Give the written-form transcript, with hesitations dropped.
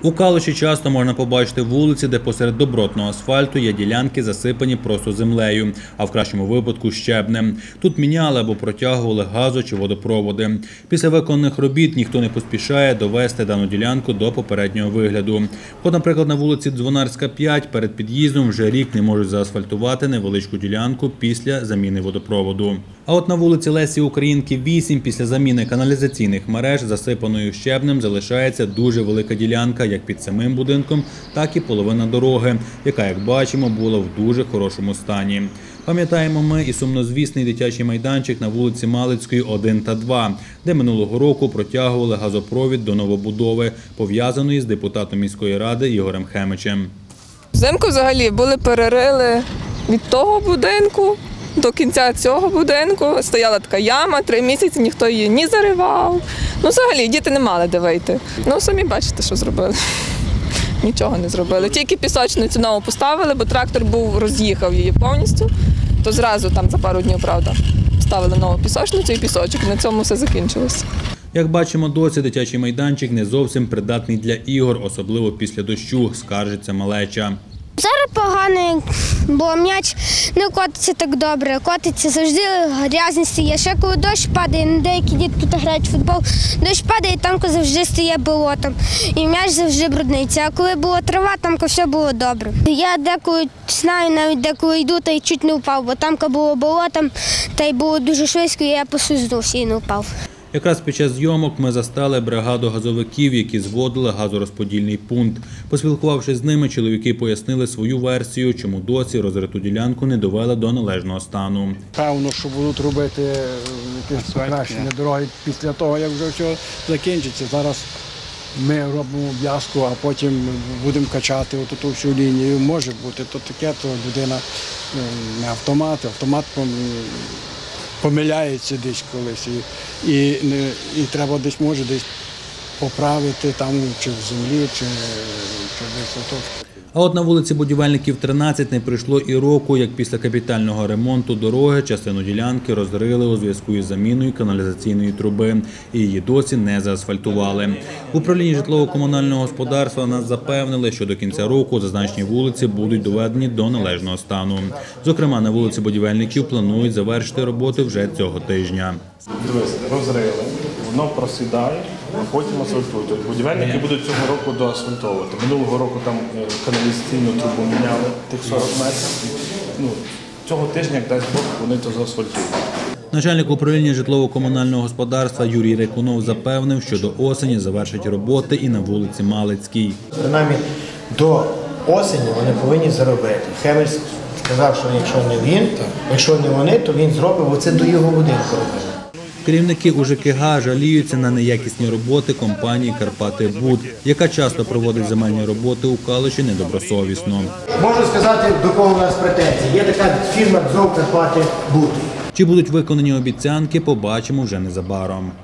У Калуші часто можна побачити вулиці, де посеред добротного асфальту є ділянки, засипані просто землею, а в кращому випадку щебнем. Тут міняли або протягували газо- чи водопроводи. Після виконаних робіт ніхто не поспішає довести дану ділянку до попереднього вигляду. От, наприклад, на вулиці Дзвонарська, 5 перед під'їздом вже рік не можуть заасфальтувати невеличку ділянку після заміни водопроводу. А от на вулиці Лесі Українки, 8 після заміни каналізаційних мереж засипаною щебнем залишається дуже велика ділянка як під самим будинком, так і половина дороги, яка, як бачимо, була в дуже хорошому стані. Пам'ятаємо ми і сумнозвісний дитячий майданчик на вулиці Малицької, 1 та 2, де минулого року протягували газопровід до новобудови, пов'язаної з депутатом міської ради Ігорем Хемичем. Взимку взагалі перерили від того будинку до кінця цього будинку. Стояла така яма, 3 місяці ніхто її ні заривав. Взагалі діти не мали де вийти. Самі бачите, що зробили. Нічого не зробили. Тільки пісочницю нову поставили, бо трактор роз'їхав її повністю. То зразу там за пару днів, правда, ставили нову пісочницю і пісочок. І на цьому все закінчилося. Як бачимо, досі дитячий майданчик не зовсім придатний для ігор, особливо після дощу, скаржиться малеча. Зараз погано, бо м'яч не котиться так добре, котиться завжди грязний стає. Ще коли дощ падає, деякі діти тут грають в футбол, дощ падає, там завжди стає болотом, і м'яч завжди брудниться. А коли була трава, там все було добре. Я деколи знаю, навіть деколи йду, та й чуть не впав, бо там було болотом, та й було дуже швидко, і я послизнувся і не впав. Якраз під час зйомок ми застали бригаду газовиків, які зводили газорозподільний пункт. Поспілкувавшись з ними, чоловіки пояснили свою версію, чому досі розриту ділянку не довели до належного стану. Певно, що будуть робити якісь покращення дороги після того, як вже все закінчиться. Зараз ми робимо обв'язку, а потім будемо качати оту всю лінію. Може бути то таке, то людина не автомат, автомат помиляється десь колись, і треба десь, може, десь поправити там, чи в землі, чи десь отут. А от на вулиці Будівельників, 13 не пройшло і року, як після капітального ремонту дороги частину ділянки розрили у зв'язку із заміною каналізаційної труби. І її досі не заасфальтували. В управлінні житлово-комунального господарства нас запевнили, що до кінця року зазначені вулиці будуть доведені до належного стану. Зокрема, на вулиці Будівельників планують завершити роботи вже цього тижня. Дивіться, розрили, воно просідає, а потім асфальтують. От будівельники будуть цього року доасфальтовувати. Минулого року там каналізаційну трубу міняли тих 40 метрів. Цього тижня, як дасть Бог, вони то заасфальтують. Начальник управління житлово-комунального господарства Юрій Рекунов запевнив, що до осені завершать роботи і на вулиці Малицькій. Принаймні до осені вони повинні заробити. Хемель сказав, що якщо не він, якщо не вони, то він зробив, бо це до його будинку робили. Керівники УЖКГ жаліються на неякісні роботи компанії «Карпати-Буд», яка часто проводить земельні роботи у Калуші недобросовісно. Можу сказати, до кого у нас претензії. Є така фірма «КарПати-Буд». Чи будуть виконані обіцянки, побачимо вже незабаром.